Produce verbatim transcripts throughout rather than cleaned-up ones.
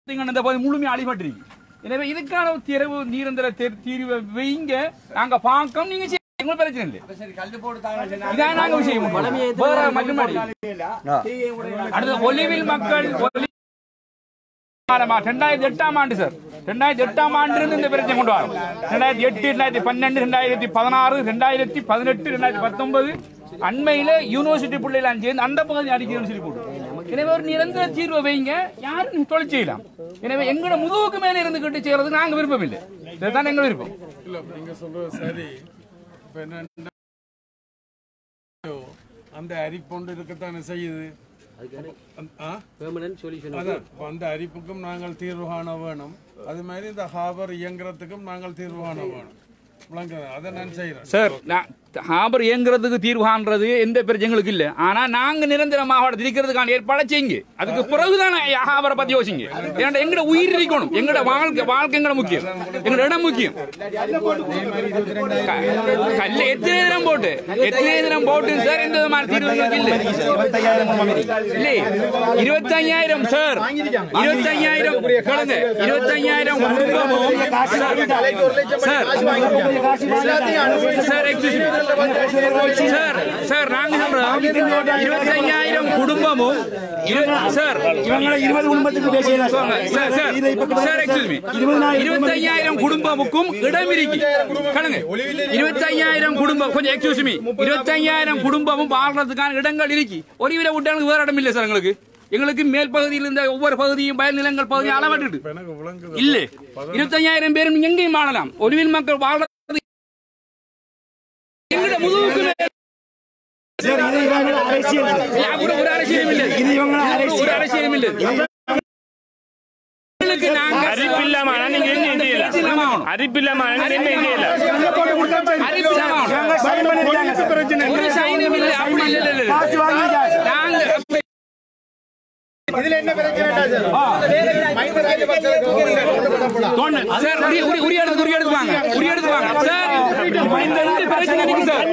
முழுமையாக அழிபட்டிருக்கு. எனவே இதுக்கான தீர்வு நிரந்தர தீர்வை வைங்க. நாங்க பார்க்க நீங்க எங்களுக்கு பிரச்சனை இல்லை. இதான் நாங்க விஷயம். அடுத்த ஒலிவில் மக்கள் ரெண்டாயிரத்தி எட்டாம் ஆண்டு சார் ரெண்டாயிரத்தி எட்டாம் ஆண்டு இருந்து இந்த பிரச்சனை கொண்டு வரோம். ரெண்டாயிரத்தி எட்டு ரெண்டாயிரத்தி பன்னெண்டு ரெண்டாயிரத்தி பதினாறு ரெண்டாயிரத்தி பதினெட்டு ரெண்டாயிரத்தி பத்தொன்பது அண்மையில யூனிவர்சிட்டி பிள்ளைகள் சேர்ந்து அந்த பகுதி அடிக்கணும்னு சொல்லி போட்டு. எனவே ஒரு நிரந்தர தீர்வை வைங்க. யாரும் தொழில் செய்யலாம். எனவே எங்களோட முதுகுக்கு மேல இருந்து கிட்டு செய்யறதுக்கு நாங்க விருப்பம் இல்லை. இதுதான் எங்க விருப்பம். இல்ல நீங்க சொல்றது சரி. அந்த அரிப்பொண்டு இருக்கத்தானே செய்யுது. அந்த அரிப்புக்கும் நாங்கள் தீர்வு காண வேணும். அது மாதிரி இந்த ஹாபர் இயங்குறதுக்கும் நாங்கள் தீர்வு காண வேணும். அதை நான் செய்யறேன் சார். ஹாபர் இயங்குறதுக்கு தீர்வு காண்றது எந்த பிரச்சனைகளுக்கு இல்ல. ஆனா நாங்க நிரந்தரமாக திரிக்கிறதுக்கான ஏற்பாடு செய்யுங்க. அதுக்கு பிறகுதான் ஹாபரை பத்தி யோசிங்க. ஏன்னா எங்கட உயிர் இருக்கணும். எங்கட வாழ்க்கை வாழ்க்கை எங்கட முக்கியம். எங்கட இடம் முக்கியம். கல்ல எத்தனை தினம் போட்டு எத்தனை தினம் போட்டு சார் எந்த விதமான தீர்வுகளுக்கு இல்ல. இல்ல இருபத்தி ஐயாயிரம் சார் இருபத்தி ஐயாயிரம் கலந்து இருபத்தி ஐயாயிரம் குடும்பமும் சார் சார் சார் நாங்க சொல்றோம் இருபத்தி ஐயாயிரம் குடும்பமும் சார் இருபது குடும்பத்துக்கு இருபத்தி ஐயாயிரம் குடும்பமுக்கும் இடம் இருக்கு. கணக்கு இருபத்தி ஐயாயிரம் குடும்பம் கொஞ்சம் எக்ஸ்கியூஸ் மீ இருபத்தி ஐயாயிரம் குடும்பமும் வாழ்றதுக்கான இடங்கள் இருக்கு. ஒருவிட விட்டாங்களுக்கு வேற இடம் இல்லை சார். எங்களுக்கு எங்களுக்கு மேல் பகுதியில் இருந்த ஒவ்வொரு பகுதியும் பயல் நிலங்கள் பகுதியும் அளவட்டு இல்ல. இருபத்தி ஐயாயிரம் பேரும் எங்கேயும் வாழலாம். ஒருவின் மக்கள் வாழ்ற முதுகுக்கு ஒரு அரசியலும் இல்லை. ஒரு அரசியலும் இல்லை. ஒரு சைனும் இல்லை. அப்படி இல்லை. நாங்க இதுல என்ன பிரச்சனை சார்? உரிய எடுத்து உரிய எடுத்துவாங்க உரிய எடுத்துவாங்க சார். இந்த ரெண்டு பிரச்சனை இருக்கு சார்.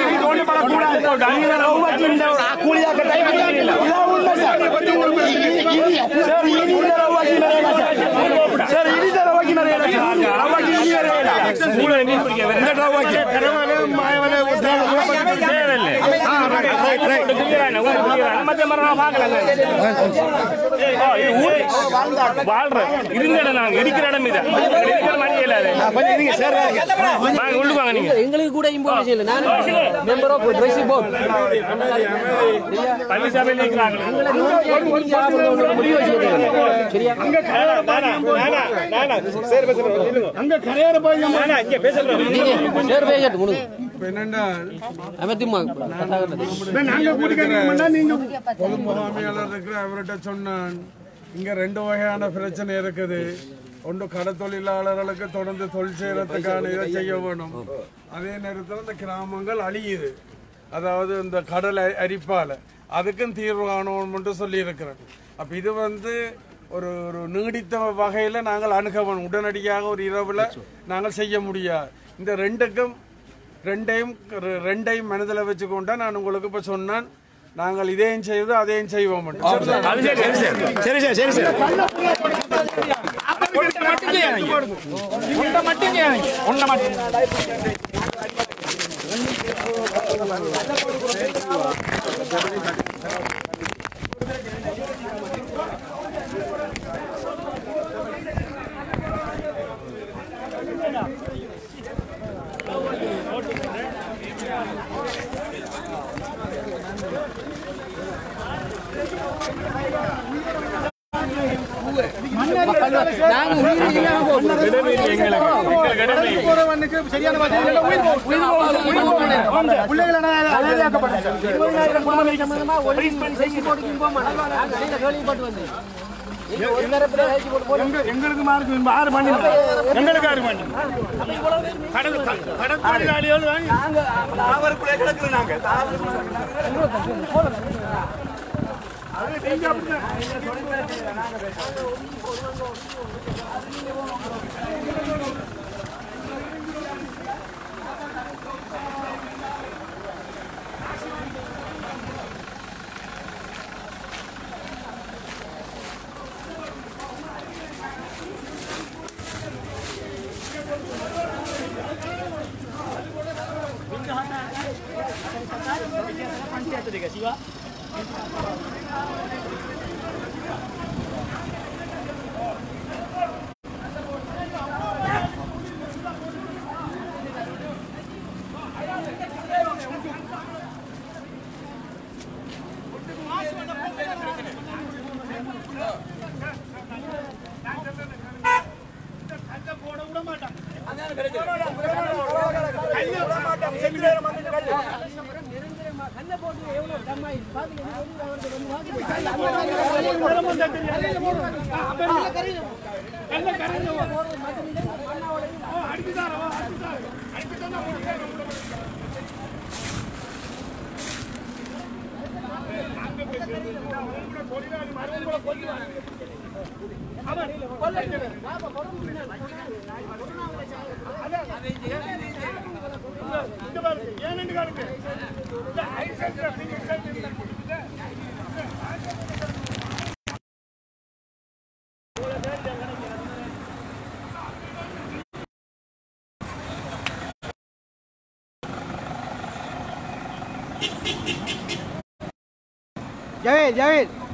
எங்களுக்கு கூட இம்போர்டேஷன் இல்ல. நான் member of trustee board Pallisamy நிக்கறாங்க. முடிவு வச்சிருக்காங்க. சரியா? அங்க நானா சேர் பேசுறோம். அங்க கரையார போய் நானா இங்க பேசுறோம். சேர் பேசிட்டு முடி. என்னடா அமதிமா நாங்க கூடிக்கறோம்னா நீங்க பொது முகாமையாளர் இருக்கிற அவர்ட்ட சொன்னான். இங்க ரெண்டு வகையான பிரச்சனை இருக்குது. ஒன்று கடை தொழிலாளர்களுக்கு தொடர்ந்து தொழில் செய்யறதுக்கான இதை செய்ய வேணும். அதே நேரத்தில் இந்த கிராமங்கள் அழியுது. அதாவது இந்த கடல் அரிப்பால அதுக்கும் தீர்வு காணணும்னு சொல்லி இருக்கிறேன். அப்ப இது வந்து ஒரு ஒரு நீடித்த வகையில நாங்கள் அணுக வேணும். உடனடியாக ஒரு இரவுல நாங்கள் செய்ய முடியாது. இந்த ரெண்டுக்கும் ரெண்டையும் ரெண்டையும் மனதில் வச்சுக்கொண்டா நான் உங்களுக்கு இப்ப சொன்னேன். நாங்கள் இதையும் செய்வது அதையும் செய்வோம். சரி சார் சரி சார் ஒன்றை மட்டும் எங்களுக்கு மார்க் ஆறு மணி எங்களுக்கு ஆறு மணி கடற்தொழிலாளிகள் பார்த்துட்டு சிவா Javed, Javed.